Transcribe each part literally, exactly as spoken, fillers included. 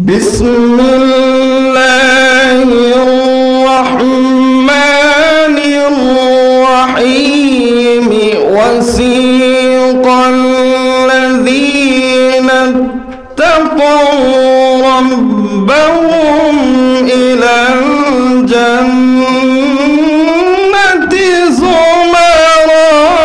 بسم الله الرحمن الرحيم وسيق الذين اتقوا ربهم إلى الجنة زمرا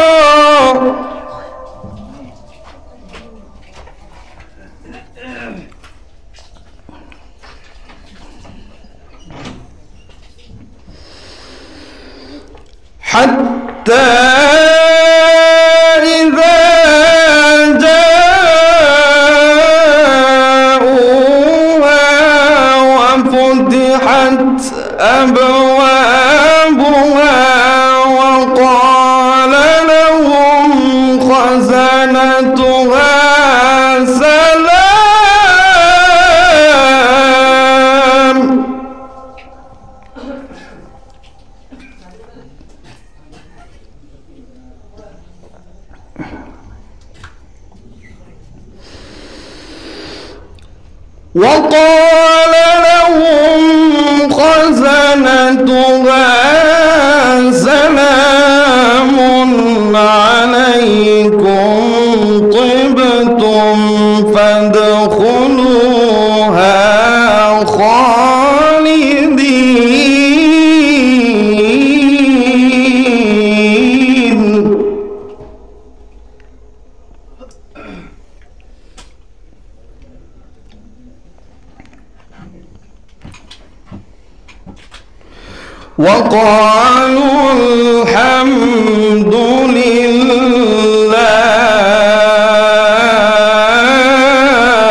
حتى إذا جاءوها وفتحت أبوابها وقال لهم خزنتها سلام وقال لهم خزنتها سلام عليكم طبتم فادخلوها خالدين. وقالوا الحمد لله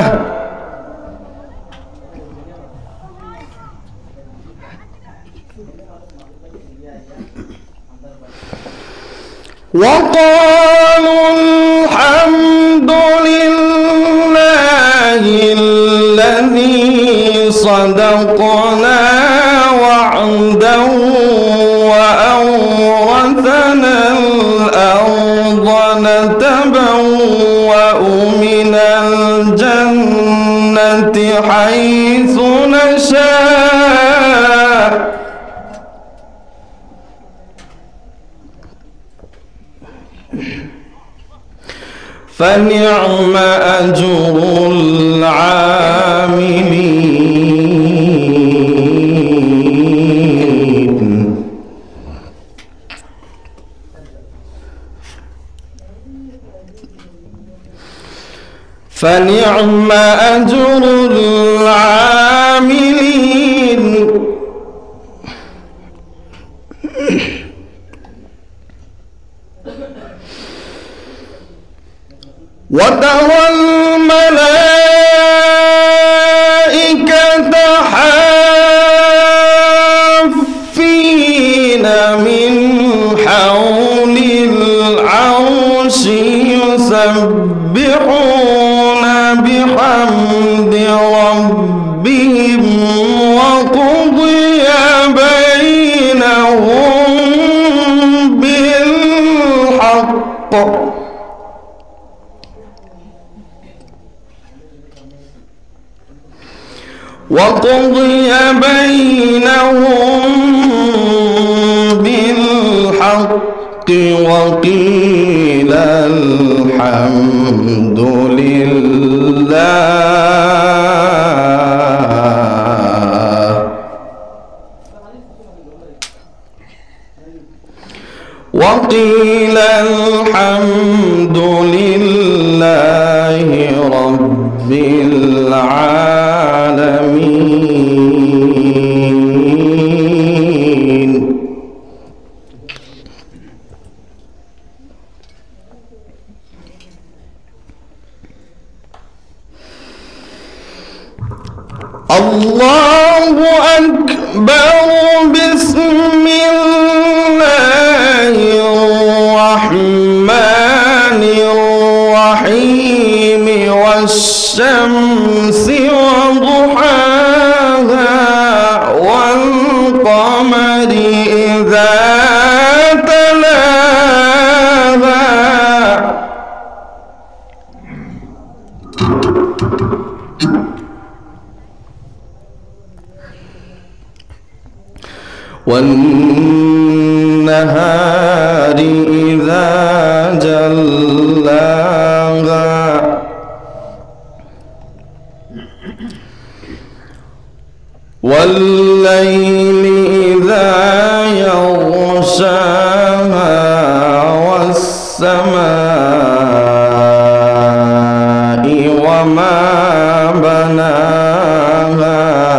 وقالوا الحمد لله الذي صدقنا وعده وأورثنا الأرض نتبوأ من الجنة حيث نشاء فنعم أجر العاملين. فنعم أجر العاملين. وترى الملائكة حافين من حول العرش يسبحون بحمد ربهم وقضي بينهم بالحق وقضي بينهم بالحق وقيل الحمد لله وقيل الحمد لله رب العالمين. الله أكبر. بسم الله الرحمن الرحيم والشمس وضحاها والقمر إذا تلاها والنهار إذا جلاها والليل إذا يغشاها والسماء وما بناها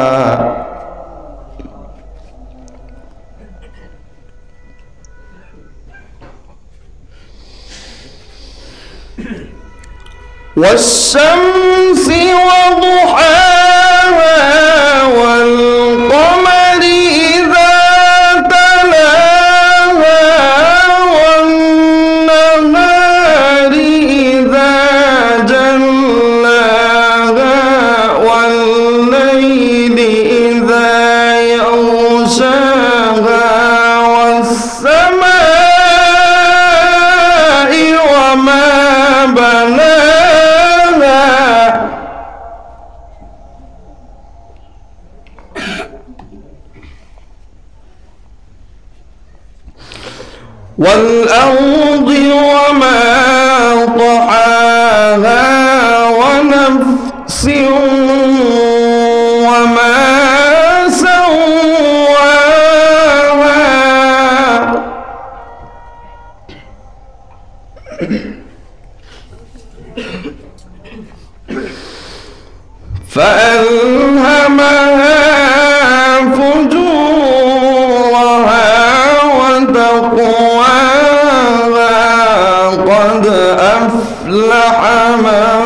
والشمس وضحاها والقمر إذا تلاها والنهار إذا جلاها والليل إذا يغشاها والسماء وما بناها والأرض وما طحاها ونفس وما سواها فألهمها فجورها وتقواها قد أفلح من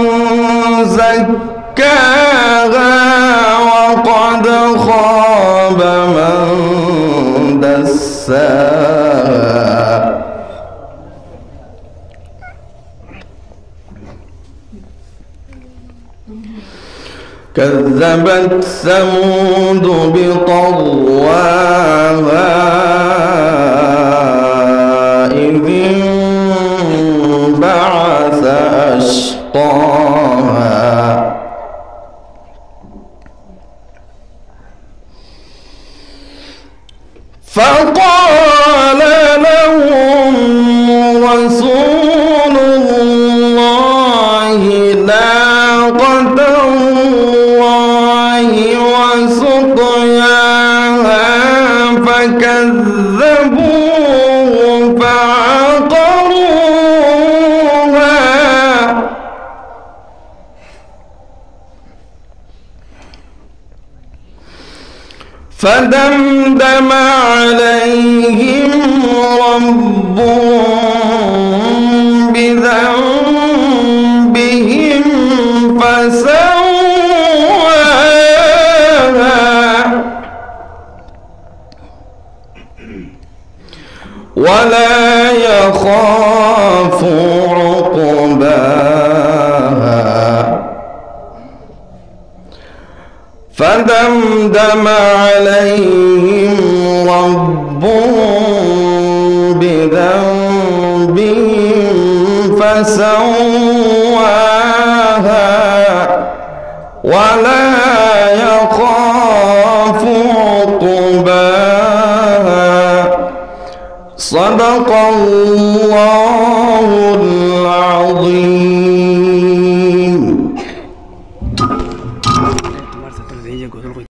زكاها وقد خاب من دساها كذبت ثمود بطغواها إذ انبعث أشقاها فقال لهم رسول الله ناقة الله وسقياها فكذبوه فعقروها فدمدم عليهم ربهم بذنبهم فسواها ولا يخاف عقباها فدمدم عليهم ربهم بذنبهم فسواها ولا يخاف عقباها صدق الله العظيم.